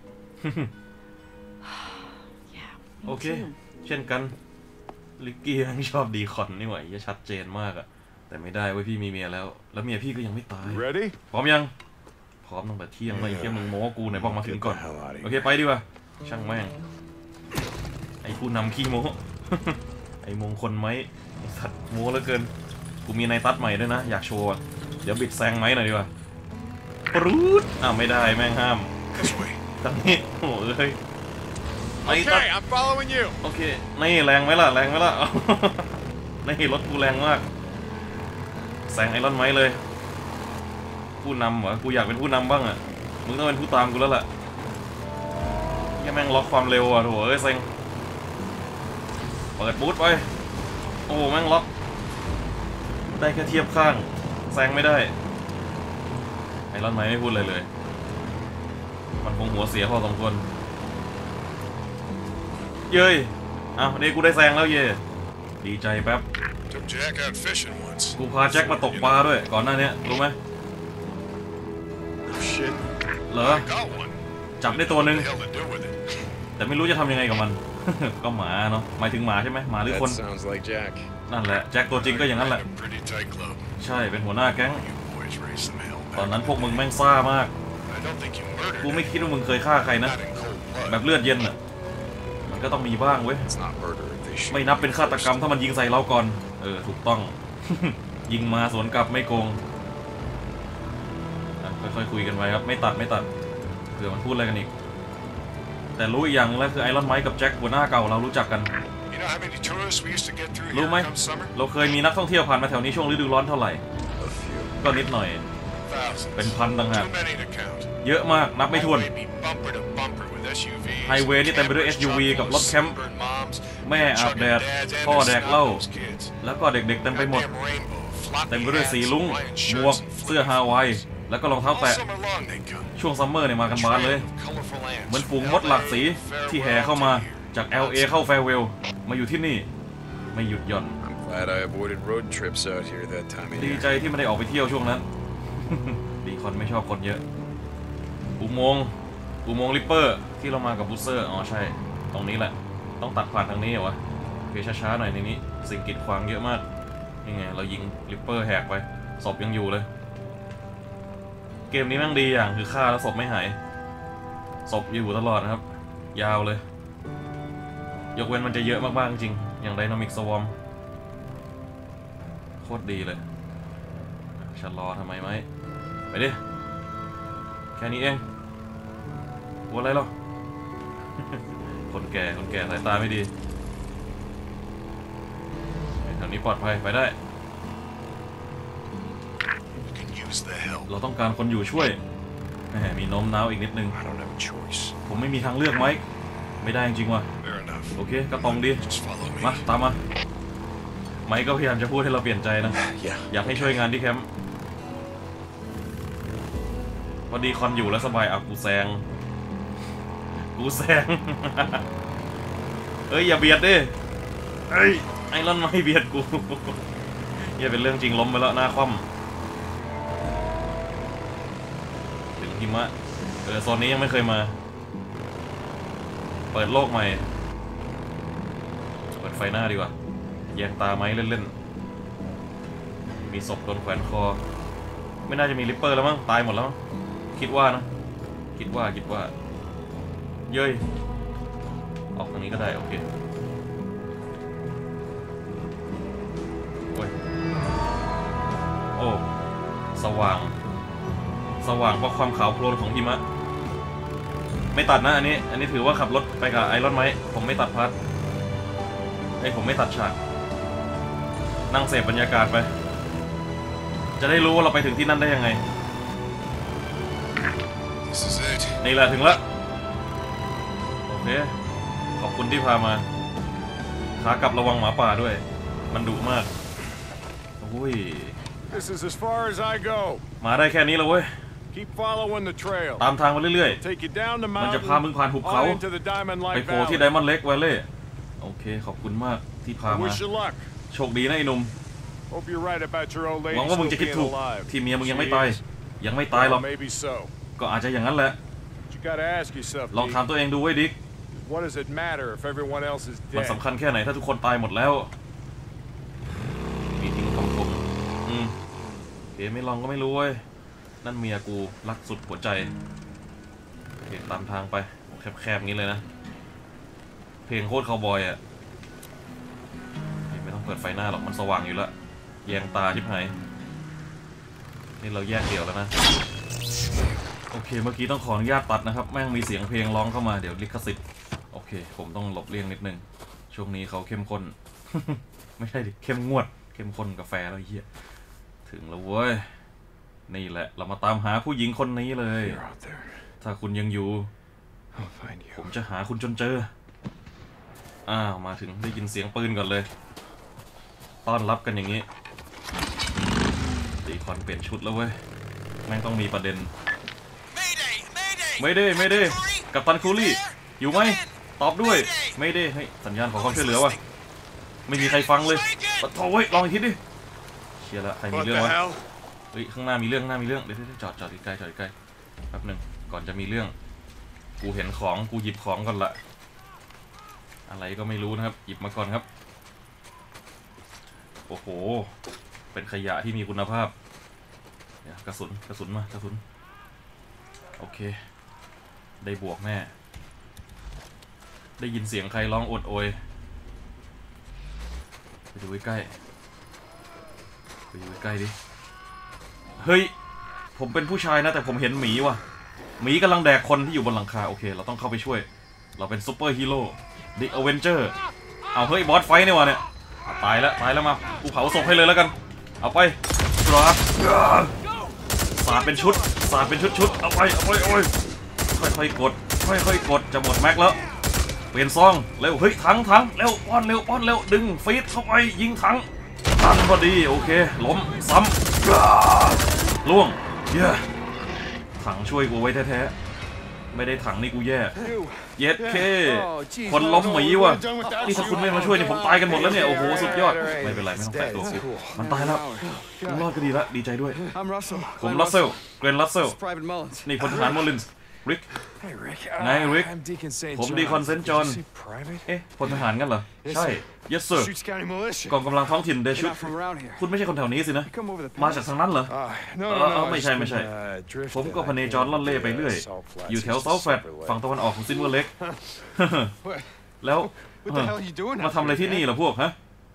Yeah. โอ Me เค too. เช่นกัน ลิกกี้มันชอบดีคอนนี่หว่าจะชัดเจนมากอะแต่ไม่ได้เว้ยพี่มีเมียแล้ว แล้วเมียพี่ก็ยังไม่ตาย You ready? พร้อมยัง พร้อมตั้งแต่เที่ยงเลยไอ้เที่ยมึงโม้กูไหนบอกมาถึงก่อน Get the hell out of โอ here. เคไปดีกว่า ช่างแม่ง ไอ้ผู้นำขี้โม้ ไอ้มงคลไหมไอ้สัตว์โม้เหลือเกิน กูมีในตัดใหม่ด้วยนะ อยากโชว์อะเดี๋ยวบิดแซงไหมหน่อยดีกว่าปรูดอ้าวไม่ได้แม่งห้าม This way. ตรงนี้โอ้เอ้ยไอ้ตัด Okay, I'm following you. โอเค นี่แรงไหมล่ะ แรงไหมล่ะ นี่รถกูแรงมาก แซงไอรอนไม้เลย ผู้นำเหรอ กูอยากเป็นผู้นำบ้างอ่ะ มึงต้องเป็นผู้ตามกูแล้วล่ะยังแม่งล็อกความเร็วอ่ะโถเอ้ยเซ็ง เปิดบูทไป โอ้แม่งล็อก ได้แค่เทียบข้าง แซงไม่ได้ ไอรอนไม้ไม่พูดอะไรเลย มันคงหัวเสียพอสมควรเย้ยอ้าวนี่กูได้แซงแล้วเย่ดีใจแป๊บ Took Jack out fishing once. กูพาแจ็คมาตกปลาด้วย ก่อนหน้านี้รู้ไหม Oh shit. เหรอ Got one. จับได้ตัวหนึ่ง What the hell to do with it? แต่ไม่รู้จะทำยังไงกับมัน ก็หมาเนาะหมายถึงหมาใช่ไหมหมาหรือคน That sounds like Jack. นั่นแหละแจ็คตัวจริงก็อย่างนั้นแหละ A pretty tight club. ใช่เป็นหัวหน้าแก๊ง You boys raised some hell ตอน back. นั้นพวกมึงแม่งซ่ามาก I don't think you murdered กูไม่ him. คิดว่ามึงเคยฆ่าใครนะ Not in cold blood. แบบเลือดเย็นอ่ะ มันก็ต้องมีบ้างเว้ย It's not murder if they shoot. ไม่นับเป็นฆาตกรรมถ้ามันยิงใส่เราก่อน เออถูกต้อง ยิงมาสวนกลับไม่โกงอ่ะค่อยๆคุยกันไปครับไม่ตัดไม่ตัดเผื่อมันพูดอะไรกันอีก แต่รู้อีกอย่างแล้วคือไอรอนไมค์กับแจ็คหัวหน้าเก่าเรารู้จักกัน You know how many tourists we used to get through รู้ here ไหม come summer? เราเคยมีนักท่องเที่ยวผ่านมาแถวนี้ช่วงฤดูร้อนเท่าไหร่ A few. ก็นิดหน่อย Thousands. เป็นพันต่างหาก Too many to count. เยอะมากนับไม่ถ้วน Highway be bumper to bumper with เอส ยู วีไฮเวย์นี่เต็มไปด้วย เอส ยู วี กับรถแคมป์ sunburned moms, แม่อาบแดด trucking dads, and พ่อ their แดกเหล้า snot-nosed kids. แล้วก็เด็กๆเต็มไปหมด Goddamn rainbow, floppy เต็มไปด้วย hats, สีลุ้ง Hawaiian หมวก shirts and เสื้อ flippers. ฮาวายแล้วก็รองเท้า All แตะ summer long they come. ช่วงซัมเมอร์เนี่ยมากันบานเลย Train of colorful ants เหมือนฝูง from มดหลากสี L A ที่แห่เข้ามาจาก แอล เอ เข้าแฟร์เวลมาอยู่ที่นี่ไม่หยุดหย่อน I'm glad I avoided road trips out here that time of ดี year. ใจที่ไม่ได้ออกไปเที่ยวช่วงนั้น ดีคอนไม่ชอบคนเยอะอุโมงค์อุโมงค์ริปเปอร์ที่เรามากับบูสเซอร์อ๋อใช่ตรงนี้แหละต้องตัดผ่านทางนี้เหรอวะโอเคช้าๆหน่อยในนี้สิ่งกีดขวางเยอะมากนี่ไงเรายิงริปเปอร์แหกไปศพยังอยู่เลยเกมนี้แม่งดีอย่างคือฆ่าแล้วศพไม่หายศพอยู่ตลอดนะครับยาวเลยยกเว้นมันจะเยอะมากๆจริงอย่างไดนามิกสวอมโคตรดีเลยชะลอทำไมไหมไปดิแค่นี้เองกลัวอะไรหรอ คนแก่คนแก่สายตาไม่ดีแถวนี้ปลอดภัยไปได้ You can use the help. เราต้องการคนอยู่ช่วยแหมมีโน้มน้าวอีกนิดนึง I don't have a choice. ผมไม่มีทางเลือกไหมไม่ได้จริงว่ะ Fair enough. โอเคก็ตรงดี Just follow me. มาตามมาไมค์ก็พยายามจะพูดให้เราเปลี่ยนใจนะ Yeah. อยากให้ช่วยงานที่แคมป์พอดีคอนอยู่แล้วสบายอ่ะกูแซงกูแซง เอ้ยอย่าเบียดดิเอ้ยไอรอนไม่เบียดกู อย่าเป็นเรื่องจริงล้มไปแล้วหน้าคว่ำถึงหิมะเออโซนนี้ยังไม่เคยมาเปิดโลกใหม่เปิดไฟหน้าดีกว่าแยกตาไหมเล่นๆมีศพโดนแขวนคอไม่น่าจะมีริปเปอร์แล้วมั้งตายหมดแล้วคิดว่านะคิดว่าคิดว่าเย้ยออกทางนี้ก็ได้โอเคโอ้ยโอ้สว่างสว่างเพราะความขาวโพลนของหิมะไม่ตัดนะอันนี้อันนี้ถือว่าขับรถไปกับไอรอนไหมผมไม่ตัดพาร์ทไอผมไม่ตัดฉากนั่งเสพบรรยากาศไปจะได้รู้ว่าเราไปถึงที่นั่นได้ยังไง This is it. นี่แหละถึงแล้วโอเคขอบคุณที่พามาขากลับระวังหมาป่าด้วยมันดุมากโอ้ย This is as far as I go. มาได้แค่นี้แล้วเว้ย Keep following the trail. ตามทางมาเรื่อย Take you down the ๆมันจะ mountain, พามึงผ่านหุบเขา on into the Diamond ไป Light โผล่ที่ได Valley. มอนด์เล็กแวลเล่โอเคขอบคุณมากที่พา I มา wish you luck. โชคดีนะไอ้หนุ่ม Hope you're right about your old หวั lady งว่ามึงจะ still คิด being ถูก alive. ที่เมียมึงยังไม่ She ตาย is. ยังไม่ตายหรอก Well, maybe so. ก็อาจจะอย่างนั้นแหละ But you gotta ask yourself, ลองถาม Deke, ตัวเองดูไว้ดิ what does it matter if everyone else is มัน dead? สำคัญแค่ไหนถ้าทุกคนตายหมดแล้วมีทิ้งคำคมอืมเอ๋ไม่ลองก็ไม่รู้เว้ยนั่นเมียกูรักสุดหัวใจโอเคตามทางไปแคบๆงี้เลยนะเพลงโคตรคาวบอยอ่ะไม่ต้องเปิดไฟหน้าหรอกมันสว่างอยู่แล้วแยงตาชิบหายนี่เราแยกเดี่ยวแล้วนะโอเคเมื่อกี้ต้องขออนุญาตตัดนะครับแม่งมีเสียงเพลงร้องเข้ามาเดี๋ยวลิขสิทธิ์โอเคผมต้องหลบเลี่ยงนิดนึงช่วงนี้เขาเข้มข้น ไม่ใช่ดิเข้มงวดเข้มข้นกาแฟแล้วเฮียถึงแล้วเว้ยนี่แหละเรามาตามหาผู้หญิงคนนี้เลย You're out there. ถ้าคุณยังอยู่ I'll find ผ you. มจะหาคุณจนเจออ้าวมาถึงได้ยินเสียงปืนก่อนเลยต้อนรับกันอย่างนี้ตีคอนเปลี่ยนชุดแล้วเว้ยแม่งต้องมีประเด็น Mayday! Mayday! ไม่ได้ไม่ได้กัปตันคูลี่อยู่ไหมตอบด้วย Mayday! ไม่ได้ให้สัญญาณขอความช่วยเหลือวะไม่มีใครฟังเลยปะโถ่เว้ยลองอีกทีดิเชียร์ละใครมี What เรื่อง the วะ hell? เฮ้ยข้างหน้ามีเรื่องข้างหน้ามีเรื่องเดี๋ยวๆจอดจอดใกล้ๆจอดใกล้ๆแป๊บหนึงก่อนจะมีเรื่องกูเห็นของกูหยิบของก่อนละอะไรก็ไม่รู้นะครับหยิบมาก่อนครับโอ้โหเป็นขยะที่มีคุณภาพเดี๋ยวกระสุนกระสุนมากระสุนโอเคได้บวกแน่ได้ยินเสียงใครร้องโอดโอยไปดูใกล้ๆไปดูใกล้ดิเฮ้ยผมเป็นผู้ชายนะแต่ผมเห็นหมีว่ะหมีกำลังแดกคนที่อยู่บนหลังคาโอเคเราต้องเข้าไปช่วยเราเป็นซูเปอร์ฮีโร่ดิอเวนเจอร์เอาเฮ้ยบอสไฟเนี่ยวะเนี่ยตายแล้วตายแล้วมากูเผาศพให้เลยแล้วกันเอาไปครับสาดเป็นชุดสาดเป็นชุดชุดเอาไปเอาไปเอาไปค่อยๆกดค่อยๆกดจะหมดแม็กแล้วเปลี่ยนซองเร็วเฮ้ยถังถังเร็วป้อนเร็วป้อนเร็วดึงฟีดเข้าไปยิงถังตันพอดีโอเคล้มซ้ำล่วงเย้ถังช่วยกูไว้แท้ๆไม่ได้ถังนี่กูแย่ You, เย็ดเคคนล้มหมีว่ะนี่ถ้าคุณไม่มาช่วยนี่ผมตายกันหมดแล้วเนี่ยโอ้โหสุดยอดไม่เป็นไรไม่ต้องแตะตัวกูมันตายแล้วรอดก็ดีละดีใจด้วยผมรัสเซลเกรนรัสเซลนี่พลทหารมอลลินส์ริกไงริกผมดีคอนเซนต์จอห์นเอ๊ะพลทหารงั้นเหรอใช่ yes sir กองกำลังท้องถิ่นเดชุดคุณไม่ใช่คนแถวนี้สินะมาจากทางนั้นเหรอเออไม่ใช่ไม่ใช่ผมก็พเนจรล่อนเล่ไปเรื่อยอยู่แถวเซาท์แฟลตฝั่งตะวันออกของซินเวอร์เล็กแล้วมาทำอะไรที่นี่ล่ะพวกฮะ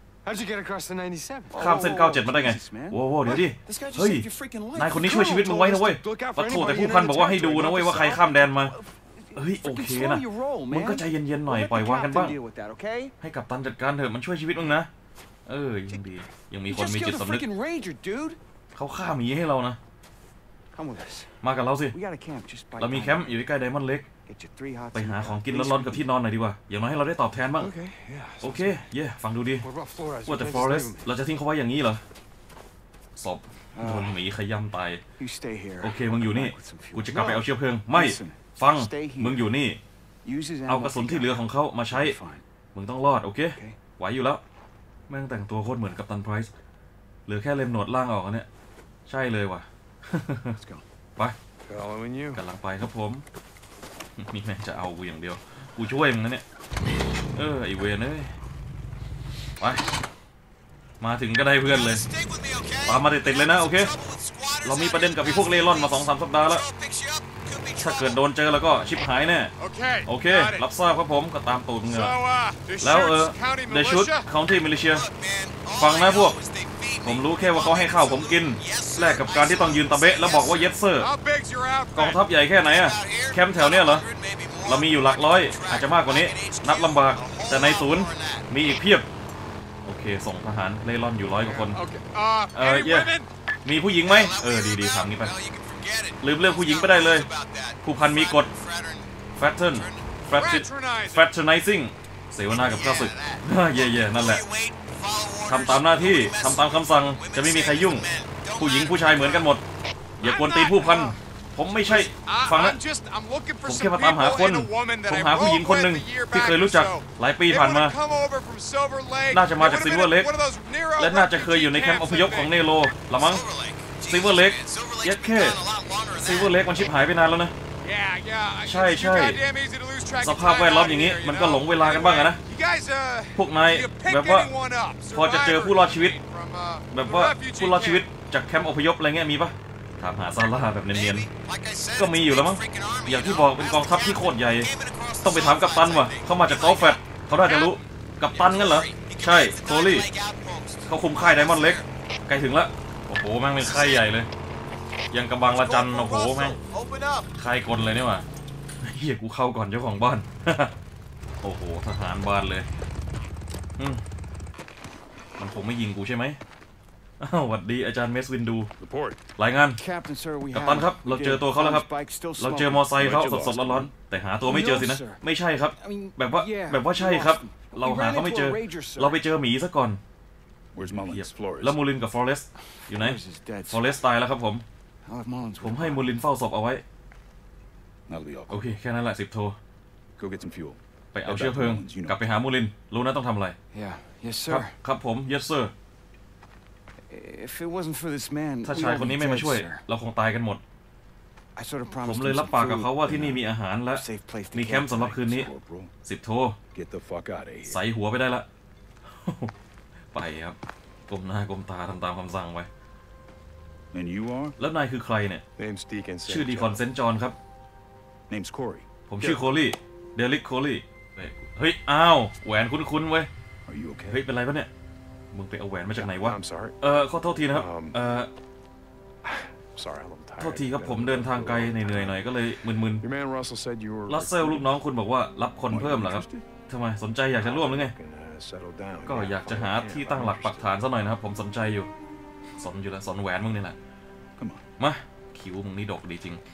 ข้ามเส้นเก้าสิบเจ็ดมาได้ไงโว้โวเดี๋ยวดิเฮ้ยนายคนนี้ช่วยชีวิตมึงไว้นะเว้ยปะโถแต่ผู้พันบอกว่าให้ดูนะเว้ยว่าใครข้ามแดนมาเฮ้ยโอเคนะมึงก็ใจเย็นๆหน่อยปล่อยวางกันบ้างให้กัปตันจัดการเถอะมันช่วยชีวิตมึงนะเออยังดียังมีคนมีจิตสำนึกเขาฆ่าหมีให้เรานะมากับเราสิเรามีแคมป์อยู่ใกล้ไดมอนด์เล็กไปหาของกินร้อนๆกับที่นอนหน่อยดีกว่าอย่างน้อยให้เราได้ตอบแทนบ้างโอเคเย่ฟังดูดีว่าแต่ฟลอเรสเราจะทิ้งเขาไว้อย่างนี้เหรอศพโดนหมีขย้ำตายโอเคมึงอยู่นี่กูจะกลับไปเอาเชื้อเพลิงไม่ฟังมึงอยู่นี่เอากระสุนที่เหลือของเขามาใช้มึงต้องรอดโอเคไหวอยู่แล้วแม่งแต่งตัวโคตรเหมือนกัปตันไพรส์เหลือแค่เล็มหนวดล่างออกเนี่ยใช่เลยว่ะไปกำลังไปครับผมนี่แม่งจะเอากูอย่างเดียวกูช่วยมึงนะเนี่ยเออไอเวนเอ้ยไปมาถึงก็ได้เพื่อนเลยตามมาติดๆเลยนะโอเคเรามีประเด็นกับไอ้พวกเล่ร่อนมาสองสามสัปดาห์แล้วถ้าเกิดโดนเจอแล้วก็ชิบหายแน่โอเครับทราบครับผมก็ตามตูดเงือแล้วเออเดชุดคาวน์ตี้มิลิเชียฟังนะพวกผมรู้แค่ว่าเขาให้ข้าวผมกินแลกกับการที่ต้องยืนตะเบะแล้วบอกว่าเยสเซอร์กองทัพใหญ่แค่ไหนอะแคมป์แถวเนี้ยเหรอเรามีอยู่หลักร้อยอาจจะมากกว่านี้นับลำบากแต่ในศูนย์มีอีกเพียบโอเคส่งทหารเล่ร่อนอยู่ร้อยกว่าคนเออเย่มีผู้หญิงไหมเออดีๆถามนี้ไปลืมเรื่องผู้หญิงไปได้เลยผู้พันมีกฎ Fatten Fraternizing เสวนากับข้าศึกเย่ๆนั่นแหละทำตามหน้าที่ทำตามคำสั่งจะไม่มีใครยุ่งผู้หญิงผู้ชายเหมือนกันหมดอย่ากวนตีนผู้พันผมไม่ใช่ฟังนะผมแค่มาตามหาคนผมหาผู้หญิงคนหนึ่งที่เคยรู้จักหลายปีผ่านมาน่าจะมาจากซิลเวอร์เล็กและน่าจะเคยอยู่ในแคมป์อพยพของเนโรละมั้งซิลเวอร์เล็กเย็ดแค่ซิลเวอร์เล็กมันชิบหายไปนานแล้วนะใช่ใช่สภาพแวดล้อมอย่างนี้มันก็หลงเวลากันบ้างนะพวกนายแบบว่าพอจะเจอผู้รอดชีวิตแบบว่าผู้รอดชีวิตจากแคมป์อพยพอะไรเงี้ยมีปะถามหาซาร่าแบบเนียนๆก็มีอยู่แล้วมั้งอย่างที่บอกเป็นกองทัพที่โคตรใหญ่ต้องไปถามกัปตันว่ะเขามาจากเกาแฟตเขาน่าจะรู้กัปตันงั้นเหรอใช่โคลี่เขาคุมค่ายไดมอนด์เล็กใกล้ถึงแล้วโอ้โหแม่งเป็นค่ายใหญ่เลยยังกระบังละจันโอ้โหแม่งค่ายกลเลยเนี่ยว่ะเฮียกูเข้าก่อนเจ้าของบ้านโอ้โหทหารบ้านเลยมันคงไม่ยิงกูใช่ไหมอ้าวสวัสดีอาจารย์เมสวินดูรายงานกัปตันครับเราเจอตัวเขาแล้วครับเราเจอมอไซค์เขาสดๆร้อนๆแต่หาตัวไม่เจอสินะไม่ใช่ครับแบบว่าแบบว่าใช่ครับเราหาเขาไม่เจอเราไปเจอหมีซะก่อนแล้วมูลินกับฟลอเรสอยู่ไหนฟลอเรสตายแล้วครับผมผมให้มูลินเฝ้าศพเอาไว้โอเคแค่นั้นแหละสิบโทไปเอาเชื้อเพลิงกลับไปหามูลินรู้นะต้องทำอะไรครับครับผม yes sirถ้าชายคนนี้ไม่มาช่วยเราคงตายกันหมดผมเลยรับปากกับเขาว่าที่นี่มีอาหารและมีแคมป์สำหรับคืนนี้สิบโทใส่หัวไปได้ละไปครับก้มหน้าก้มตาทำตามคำสั่งไว้แล้วนายคือใครเนี่ยชื่อดีคอนเซนต์จอห์นครับผมชื่อโคลี่เดลิกโคลี่เฮ้ยอ้าวแหวนคุ้นๆเว้ยเฮ้ยเป็นไรปะเนี่ยมึงไปเอาแหวนมาจากไหนวะเออขอโทษทีนะครับเออโทษทีครับผมเดินทางไกลเหนื่อยๆหน่อยก็เลยมึนๆรัสเซลลูกน้องคุณบอกว่ารับคนเพิ่มเหรอครับทำไมสนใจอยากจะร่วมหรือไงก็อยากจะหาที่ตั้งหลักปักฐานซะหน่อยนะครับผมสนใจอยู่สนอยู่แล้วสนแหวนมึงนี่แหละมาคิวมึงนี่ดกดีจริง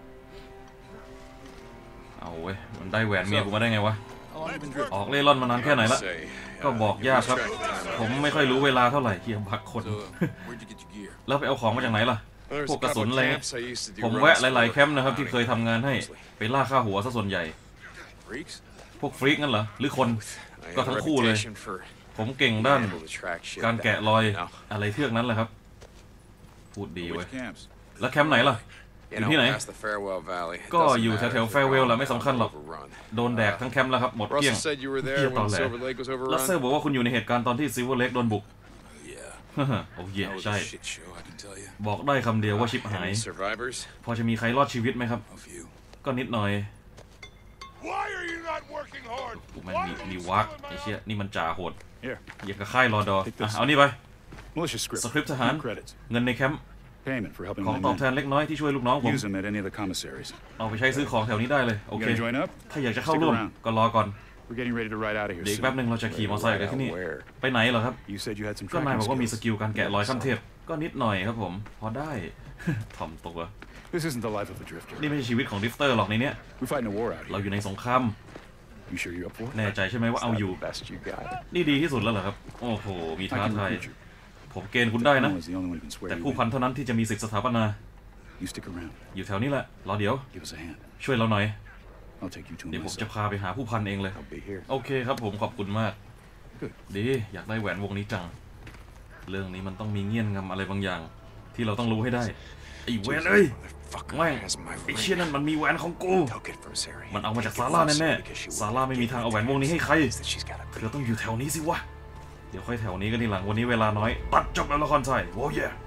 เอาเว้ยมันได้แหวนเมียกูมาได้ไงวะออกเล่ร่อนมานานแค่ไหนละก็บอกยากครับผมไม่ค่อยรู้เวลาเท่าไหร่เกี่ยวพักคนแล้วไปเอาของมาจากไหนล่ะพวกกระสุนอะไรผมแวะหลายๆแคมป์นะครับที่เคยทำงานให้ไปล่าฆ่าหัวซะส่วนใหญ่ Freaks? พวกฟรีกงั้นเหรอหรือคน I ก็ have ทั้ a งคู่เลย reputation for ผมเก่งด้าน able to track shit การแกะ down. รอย No. อะไรเทือกนั้นแหละครับพูดดีเว้ย Which camps? แล้วแคมป์ไหนล่ะ You อยู่ know, ที่ไหน past the Farewell Valley. It ก็ doesn't อยู่ matter แถว if ๆ you're แฟร์เวล gone แหละไม่สำคัญหรอก overrun. โดนแดกทั้งแคมป์แล้วครับหมดเกลี้ยง Russell said you were เหี้ย there ตอน when แหล Silver Lake was ลัสเซอ overrun. ร์บอกว่าคุณอยู่ในเหตุการณ์ตอนที่ซิลเวอร์เลกโดนบุก Yeah. โอ้เย่ That was ใช่ a shit show, I can tell you. บอกได้คำเดียวว่าชิบหาย Any survivors? พอจะมีใครรอดชีวิตไหมครับ A few. ก็นิดหน่อย Why are you not working hard? กูแม่งมีมีวักไอ้เชี่ยนี่มันจ่าโหด Here. อย่างกับค่ายรอดออ่ะเอานี่ไป Militia script. สคริปต์ทหาร Credits. เงินในแคมป์ Payment for helping ของ my ตอบแท men. นเล็กน้อยที่ช่วยลูกน้องผม Use them at any of the commissaries. เอาไปใช้ซื้อของแถวนี้ได้เลยโอ You เค gotta join up? ถ้าอยากจะเข้าร่วมก็รอก่อน We're getting ready to ride out of here เดี๋ยวอีกแป๊บ soon. นึงเราจะขี่มอเตอร์ไซค์ไปที่นี่ Where? ไปไหนเหรอครับ You said you had some ก็นาย tracking บอกว่ามีส skills. กิลการแกะรอยขั้นเทพก็นิดหน่อยครับผมพอได้ ถ่อมตัว This isn't the life of a drifter. นี่ไม่ใช่ชีวิตของดริฟเตอร์หรอกในเนี้ย We're fighting a war out เรา here. อยู่ในสงคราม You sure you're up for it? แน่ใจใช่ไหมว่าเอาอยู่ Best you got. นี่ดีที่สุดแล้วเหรอครับโอ้โหมี I ท้า can ทาย recruit you. ผมเกณฑ์คุณได้นะ Nolan's the only one who can swear แต่ you ผู้พัน in. เท่านั้นที่จะมีสิทธิสถาปนา You stick around. อยู่แถวนี้แหละรอเดี๋ยว Give us a hand. ช่วยเราหน่อย I'll take you to เดี๋ยว him ผมจะ myself. พาไปหาผู้พันเองเลย I'll be here. โอเคครับผมขอบคุณมาก Good. ดีอยากได้แหวนวงนี้จัง เรื่องนี้มันต้องมีเงื่อนงำอะไรบางอย่าง ที่เราต้องรู้ให้ได้ไอ้แหวนเอ้ย Motherfucker แม่ง has my ไอ้ ring. เชี่ยนั่นมันมีแหวนของกู Took it from Sari. มันเอามาจากซาร่าแน่ๆซาร่าไม่มีทางเอาแหวนวงนี้ให้ใคร That she's got a เธอต้องอยู่แถวนี้สิวะ เดี๋ยวค่อยแถวนี้กันทีหลังวันนี้เวลาน้อย ตัดจบแล้วละครไทยโว้ย